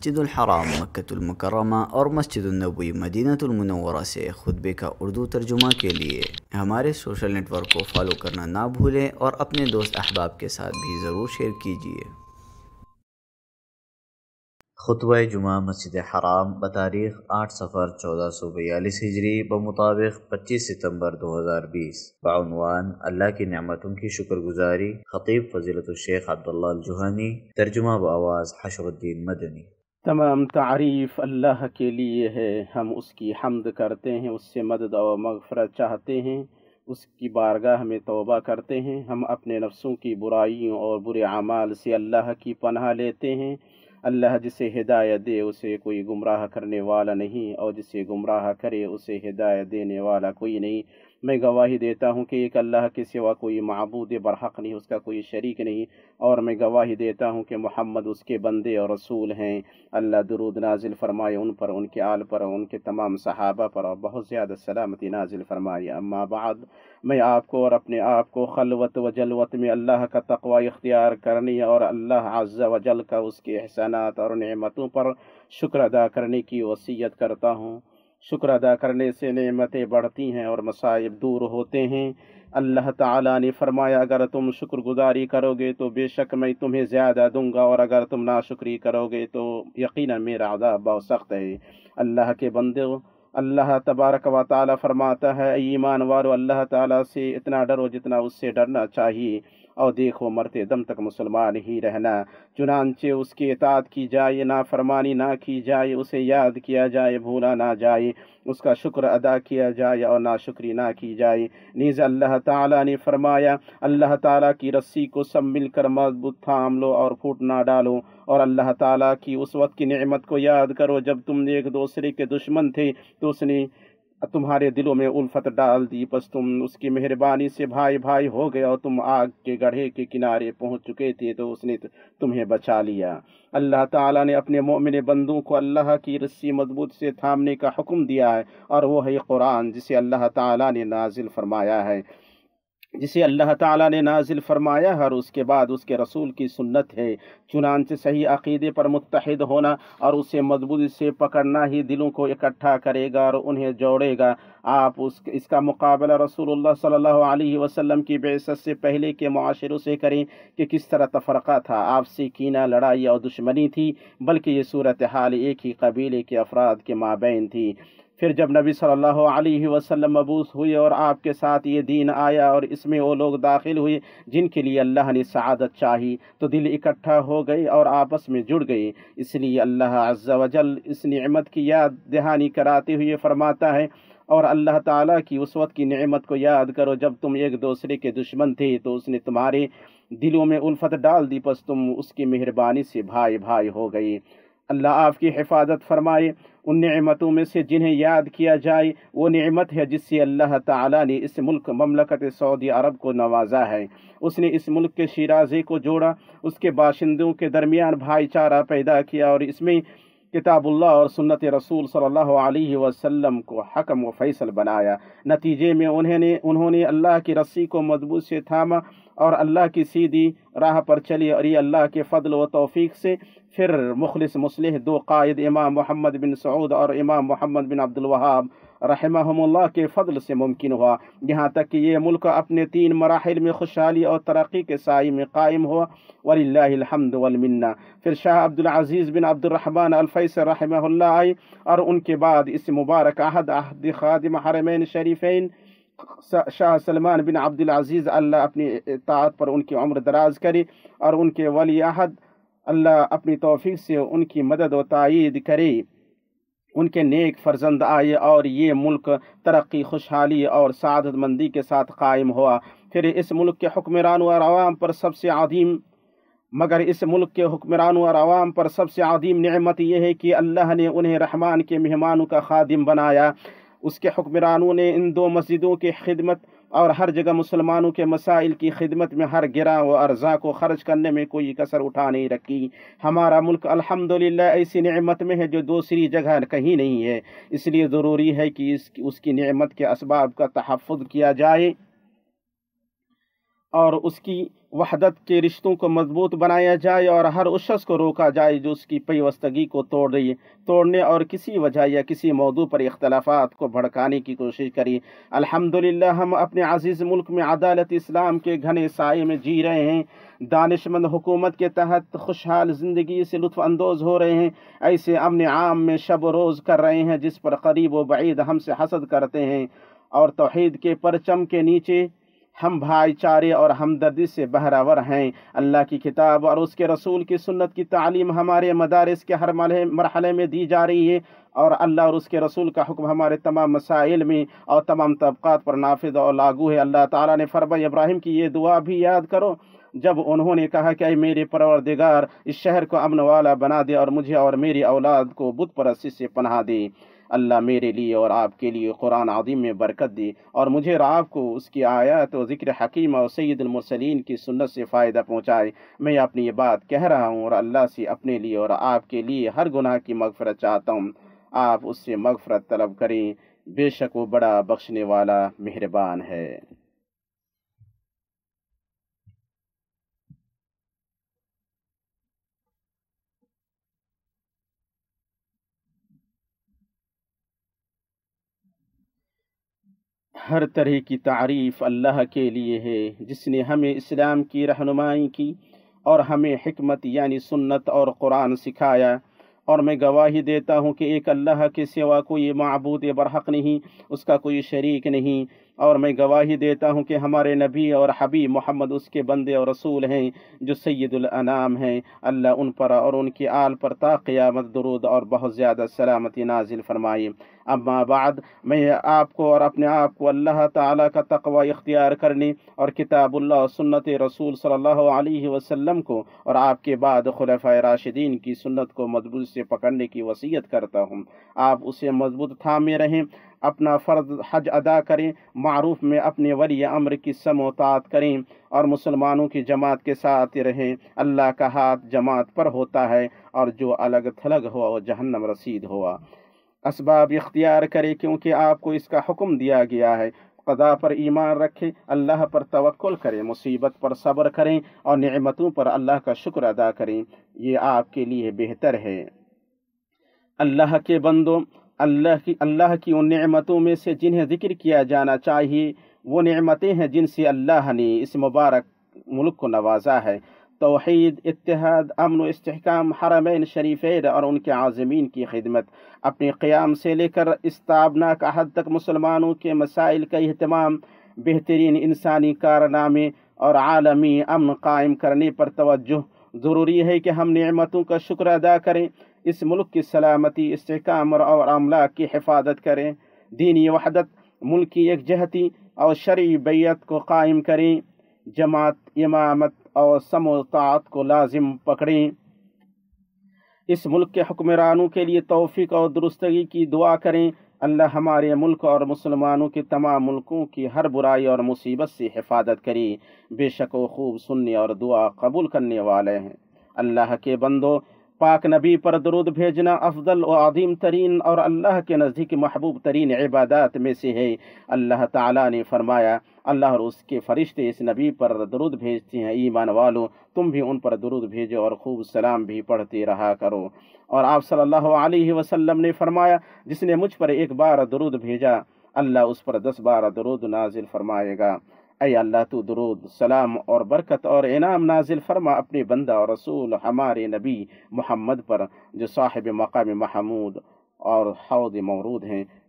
مسجد الحرام مکۃ المکرمہ اور مسجد النبوی مدینہ المنورہ سے خطبے کا اردو ترجمہ کے لیے ہمارے سوشل نیٹ ورک کو فالو کرنا نہ بھولیں اور اپنے دوست احباب کے ساتھ بھی ضرور شیئر کیجیے۔ خطبہ جمعہ مسجد حرام بتاریخ 8 صفر 1442 ہجری بمطابق 25 ستمبر 2020 بعنوان اللہ کی نعمتوں کی شکر گزاری، خطیب فضیلت الشیخ عبداللہ الجوہانی، ترجمہ بآواز حشر الدین مدنی۔ تمام تعریف اللہ کے لیے ہے، ہم اس کی حمد کرتے ہیں، اس سے مدد اور مغفرت چاہتے ہیں، اس کی بارگاہ میں توبہ کرتے ہیں۔ ہم اپنے نفسوں کی برائیوں اور برے اعمال سے اللہ کی پناہ لیتے ہیں۔ اللہ جسے ہدایت دے اسے کوئی گمراہ کرنے والا نہیں، اور جسے گمراہ کرے اسے ہدایت دینے والا کوئی نہیں۔ میں گواہی دیتا ہوں کہ ایک اللہ کے سوا کوئی معبود برحق نہیں، اس کا کوئی شریک نہیں، اور میں گواہی دیتا ہوں کہ محمد اس کے بندے اور رسول ہیں۔ اللہ درود نازل فرمائے ان پر، ان کے آل پر، ان کے تمام صحابہ پر، اور بہت زیادہ سلامتی نازل فرمائے۔ اما بعد، میں آپ کو اور اپنے آپ کو خلوت و جلوت میں اللہ کا تقوی اختیار کرنے اور اللہ عز و جل کا اس کے احسانات اور نعمتوں پر شکر ادا کرنے کی وصیت کرتا ہوں۔ شکر ادا کرنے سے نعمتیں بڑھتی ہیں اور مصائب دور ہوتے ہیں۔ اللہ تعالیٰ نے فرمایا، اگر تم شکر گزاری کرو گے تو بے شک میں تمہیں زیادہ دوں گا، اور اگر تم ناشکری کرو گے تو یقیناً میرا عذاب بہت سخت ہے۔ اللہ کے بندوں، اللہ تبارک و تعالیٰ فرماتا ہے، اے ایمان والو، اللہ تعالیٰ سے اتنا ڈرو جتنا اس سے ڈرنا چاہیے، اور دیکھو مرتے دم تک مسلمان ہی رہنا۔ چنانچہ اس کی اطاعت کی جائے، نافرمانی نہ کی جائے، اسے یاد کیا جائے، بھولا نہ جائے، اس کا شکر ادا کیا جائے اور ناشکری نہ کی جائے۔ نیز اللہ تعالیٰ نے فرمایا، اللہ تعالیٰ کی رسی کو سب مل کر مضبوط تھام لو اور پھوٹ نہ ڈالو، اور اللہ تعالیٰ کی اس وقت کی نعمت کو یاد کرو جب تم ایک دوسرے کے دشمن تھے تو اس نے تمہارے دلوں میں الفت ڈال دی، پس تم اس کی مہربانی سے بھائی بھائی ہو گئے، اور تم آگ کے گڑھے کے کنارے پہنچ چکے تھے تو اس نے تمہیں بچا لیا۔ اللہ تعالیٰ نے اپنے مومن بندوں کو اللہ کی رسی مضبوط سے تھامنے کا حکم دیا ہے، اور وہ ہے قرآن، جسے اللہ تعالیٰ نے نازل فرمایا ہے، اور اس کے بعد اس کے رسول کی سنت ہے۔ چنانچہ صحیح عقیدے پر متحد ہونا اور اسے مضبوطی سے پکڑنا ہی دلوں کو اکٹھا کرے گا اور انہیں جوڑے گا۔ آپ اس کا مقابلہ رسول اللہ صلی اللہ علیہ وسلم کی بعثت سے پہلے کے معاشروں سے کریں کہ کس طرح تفرقہ تھا، آپسی کینہ، لڑائی اور دشمنی تھی، بلکہ یہ صورتحال ایک ہی قبیلے کے افراد کے مابین تھی۔ پھر جب نبی صلی اللہ علیہ وسلم مبعوث ہوئے اور آپ کے ساتھ یہ دین آیا اور اس میں وہ لوگ داخل ہوئے جن کے لیے اللہ نے سعادت چاہی، تو دل اکٹھا ہو گئے اور آپس میں جڑ گئے۔ اس لیے اللہ عز و جل اس نعمت کی یاد دہانی کراتے ہوئے فرماتا ہے، اور اللہ تعالیٰ کی اس وقت کی نعمت کو یاد کرو جب تم ایک دوسرے کے دشمن تھے تو اس نے تمہارے دلوں میں الفت ڈال دی، پس تم اس کی مہربانی سے بھائی بھائی ہو گئے۔ اللہ آپ کی حفاظت فرمائے۔ ان نعمتوں میں سے جنہیں یاد کیا جائے وہ نعمت ہے جس سے اللہ تعالیٰ نے اس ملک مملکت سعودی عرب کو نوازا ہے۔ اس نے اس ملک کے شیرازے کو جوڑا، اس کے باشندوں کے درمیان بھائی چارہ پیدا کیا، اور اس میں کتاب اللہ اور سنت رسول صلی اللہ علیہ وسلم کو حکم و فیصل بنایا۔ نتیجے میں انہوں نے اللہ کی رسی کو مضبوط سے تھاما اور اللہ کی سیدھی راہ پر چلی، اور یہ اللہ کے فضل و توفیق سے پھر مخلص مصلح دو قائد امام محمد بن سعود اور امام محمد بن عبد الوہاب رحمہم اللہ کے فضل سے ممکن ہوا، یہاں تک کہ یہ ملک اپنے 3 مراحل میں خوشحالی اور ترقی کے سائے میں قائم ہوا، وللہ الحمد والمنہ۔ پھر شاہ عبد العزیز بن عبد الرحمن الفیصل رحمہ اللہ آئے، اور ان کے بعد اس مبارک عہد خادم حرمین شریفین شاہ سلمان بن عبد العزیز، اللہ اپنی اطاعت پر ان کی عمر دراز کرے، اور ان کے ولی عہد اللہ اپنی توفیق سے ان کی مدد و تائید کرے۔ ان کے نیک فرزند آئے اور یہ ملک ترقی، خوشحالی اور سعادت مندی کے ساتھ قائم ہوا۔ پھر اس ملک کے حکمرانوں اور عوام پر سب سے عظیم نعمت یہ ہے کہ اللہ نے انہیں رحمان کے مہمانوں کا خادم بنایا۔ اس کے حکمرانوں نے ان 2 مسجدوں کی خدمت اور ہر جگہ مسلمانوں کے مسائل کی خدمت میں ہر گراں و ارزاں کو خرچ کرنے میں کوئی کسر اٹھا نہیں رکھی۔ ہمارا ملک الحمدللہ ایسی نعمت میں ہے جو دوسری جگہ کہیں نہیں ہے، اس لیے ضروری ہے کہ اس کی نعمت کے اسباب کا تحفظ کیا جائے اور اس کی وحدت کے رشتوں کو مضبوط بنایا جائے اور ہر اس شخص کو روکا جائے جو اس کی پیوستگی کو توڑنے اور کسی وجہ یا کسی موضوع پر اختلافات کو بھڑکانے کی کوشش کری۔ الحمدللہ ہم اپنے عزیز ملک میں عدالت اسلام کے گھنے سائے میں جی رہے ہیں، دانش مند حکومت کے تحت خوشحال زندگی سے لطف اندوز ہو رہے ہیں، ایسے امن عام میں شب و روز کر رہے ہیں جس پر قریب و بعید ہم سے حسد کرتے ہیں، اور توحید کے پرچم کے نیچے ہم بھائی چارے اور ہمدردی سے بہرور ہیں۔ اللہ کی کتاب اور اس کے رسول کی سنت کی تعلیم ہمارے مدارس کے ہر مرحلے میں دی جا رہی ہے، اور اللہ اور اس کے رسول کا حکم ہمارے تمام مسائل میں اور تمام طبقات پر نافذ اور لاگو ہے۔ اللہ تعالیٰ نے فرمایا، ابراہیم کی یہ دعا بھی یاد کرو جب انہوں نے کہا کہ اے میرے پروردگار، اس شہر کو امن والا بنا دے اور مجھے اور میری اولاد کو بت پرستی سے پناہ دے۔ اللہ میرے لیے اور آپ کے لیے قرآن عظیم میں برکت دی، اور مجھے اور آپ کو اس کی آیات و ذکر حکیم اور سید المرسلین کی سنت سے فائدہ پہنچائے۔ میں اپنی یہ بات کہہ رہا ہوں اور اللہ سے اپنے لیے اور آپ کے لیے ہر گناہ کی مغفرت چاہتا ہوں، آپ اس سے مغفرت طلب کریں، بے شک وہ بڑا بخشنے والا مہربان ہے۔ ہر طرح کی تعریف اللہ کے لیے ہے جس نے ہمیں اسلام کی رہنمائی کی اور ہمیں حکمت یعنی سنت اور قرآن سکھایا، اور میں گواہی دیتا ہوں کہ ایک اللہ کے سوا کوئی معبود برحق نہیں، اس کا کوئی شریک نہیں، اور میں گواہی دیتا ہوں کہ ہمارے نبی اور حبیب محمد اس کے بندے اور رسول ہیں جو سید الانام ہیں۔ اللہ ان پر اور ان کی آل پر تا قیامت درود اور بہت زیادہ سلامتی نازل فرمائے۔ اما بعد، میں آپ کو اور اپنے آپ کو اللہ تعالیٰ کا تقوی اختیار کرنے اور کتاب اللہ اور سنت رسول صلی اللہ علیہ وسلم کو اور آپ کے بعد خلفائے راشدین کی سنت کو مضبوط سے پکڑنے کی وصیت کرتا ہوں۔ آپ اسے مضبوط تھامے رہیں، اپنا فرض حج ادا کریں، معروف میں اپنے ولی امر کی سمع و طاعت کریں، اور مسلمانوں کی جماعت کے ساتھ رہیں۔ اللہ کا ہاتھ جماعت پر ہوتا ہے، اور جو الگ تھلگ ہوا وہ جہنم رسید ہوا۔ اسباب اختیار کرے کیونکہ آپ کو اس کا حکم دیا گیا ہے۔ قضا پر ایمان رکھیں، اللہ پر توکل کریں، مصیبت پر صبر کریں، اور نعمتوں پر اللہ کا شکر ادا کریں، یہ آپ کے لیے بہتر ہے۔ اللہ کے بندوں، اللہ کی ان نعمتوں میں سے جنہیں ذکر کیا جانا چاہیے وہ نعمتیں ہیں جن سے اللہ نے اس مبارک ملک کو نوازا ہے۔ توحید، اتحاد، امن و استحکام، حرمین شریفین اور ان کے عازمین کی خدمت، اپنے قیام سے لے کر استابناک عہد تک مسلمانوں کے مسائل کا اہتمام، بہترین انسانی کارنامے اور عالمی امن قائم کرنے پر توجہ۔ ضروری ہے کہ ہم نعمتوں کا شکر ادا کریں، اس ملک کی سلامتی، استحکام اور املاک کی حفاظت کریں، دینی وحدت، ملکی یکجہتی اور شرعی بیعت کو قائم کریں، جماعت، امامت اور سمع و طاعت کو لازم پکڑیں۔ اس ملک کے حکمرانوں کے لیے توفیق اور درستگی کی دعا کریں۔ اللہ ہمارے ملک اور مسلمانوں کے تمام ملکوں کی ہر برائی اور مصیبت سے حفاظت کرے، بے شک وہ خوب سننے اور دعا قبول کرنے والے ہیں۔ اللہ کے بندو، پاک نبی پر درود بھیجنا افضل و عظیم ترین اور اللہ کے نزدیک محبوب ترین عبادات میں سے ہے۔ اللہ تعالیٰ نے فرمایا، اللہ اور اس کے فرشتے اس نبی پر درود بھیجتے ہیں، ایمان والو تم بھی ان پر درود بھیجو اور خوب سلام بھی پڑھتے رہا کرو۔ اور آپ صلی اللہ علیہ وسلم نے فرمایا، جس نے مجھ پر ایک بار درود بھیجا اللہ اس پر 10 بار درود نازل فرمائے گا۔ اے اللہ تو درود، سلام اور برکت اور انعام نازل فرما اپنے بندہ اور رسول ہمارے نبی محمد پر، جو صاحب مقام محمود اور حوض مورود ہیں۔